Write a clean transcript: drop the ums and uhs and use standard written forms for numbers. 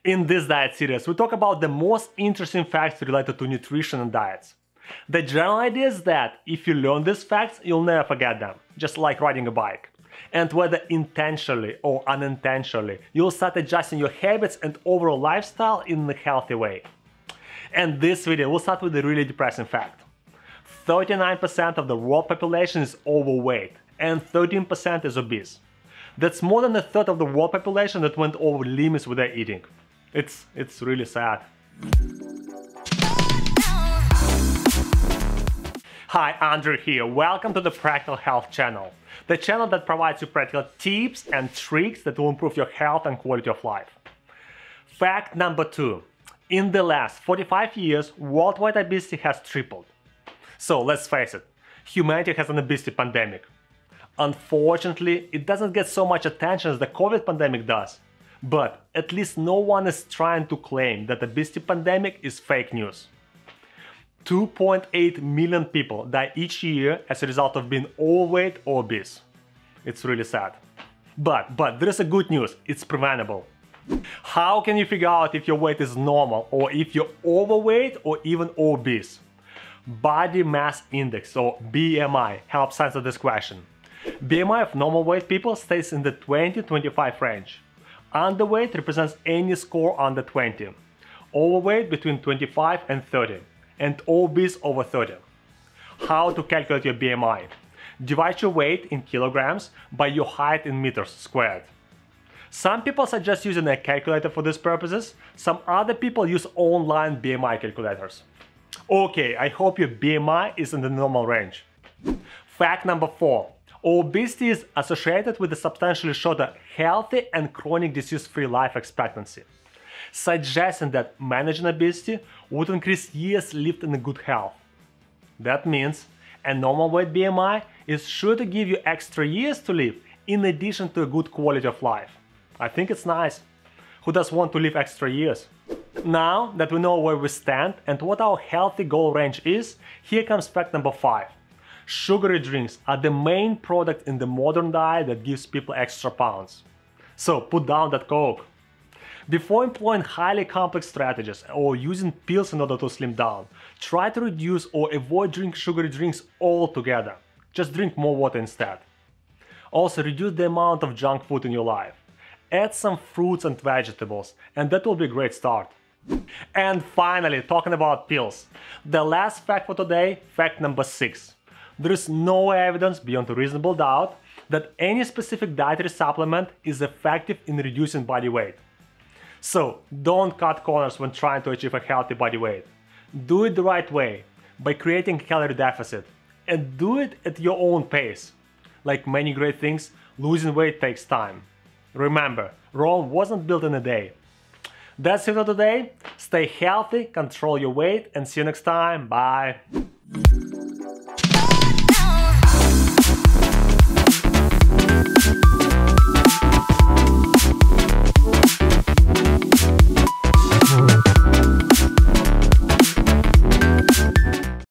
In this diet series, we talk about the most interesting facts related to nutrition and diets. The general idea is that if you learn these facts, you'll never forget them, just like riding a bike. And whether intentionally or unintentionally, you'll start adjusting your habits and overall lifestyle in a healthy way. And this video will start with a really depressing fact. 39% of the world population is overweight and 13% is obese. That's more than a third of the world population that went over limits with their eating. It's really sad. Hi, Andrew here. Welcome to the Practical Health channel, the channel that provides you practical tips and tricks that will improve your health and quality of life. Fact number 2. In the last 45 years, worldwide obesity has tripled. So let's face it, humanity has an obesity pandemic. Unfortunately, it doesn't get so much attention as the COVID pandemic does. But at least no one is trying to claim that the obesity pandemic is fake news. 2.8 million people die each year as a result of being overweight or obese. It's really sad. But there is a good news, it's preventable. How can you figure out if your weight is normal or if you're overweight or even obese? Body Mass Index, or BMI, helps answer this question. BMI of normal weight people stays in the 20-25 range. Underweight represents any score under 20. Overweight between 25 and 30. And obese over 30. How to calculate your BMI? Divide your weight in kilograms by your height in meters squared. Some people suggest using a calculator for these purposes. Some other people use online BMI calculators. Okay, I hope your BMI is in the normal range. Fact number 4. Obesity is associated with a substantially shorter healthy and chronic disease-free life expectancy, suggesting that managing obesity would increase years lived in good health. That means a normal weight BMI is sure to give you extra years to live in addition to a good quality of life. I think it's nice. Who does want to live extra years? Now that we know where we stand and what our healthy goal range is, here comes fact number 5. Sugary drinks are the main product in the modern diet that gives people extra pounds. So put down that Coke. Before employing highly complex strategies or using pills in order to slim down, try to reduce or avoid drinking sugary drinks altogether. Just drink more water instead. Also, reduce the amount of junk food in your life. Add some fruits and vegetables, and that will be a great start. And finally, talking about pills. The last fact for today, fact number 6. There is no evidence beyond a reasonable doubt that any specific dietary supplement is effective in reducing body weight. So don't cut corners when trying to achieve a healthy body weight. Do it the right way, by creating a calorie deficit, and do it at your own pace. Like many great things, losing weight takes time. Remember, Rome wasn't built in a day. That's it for today. Stay healthy, control your weight, and see you next time. Bye!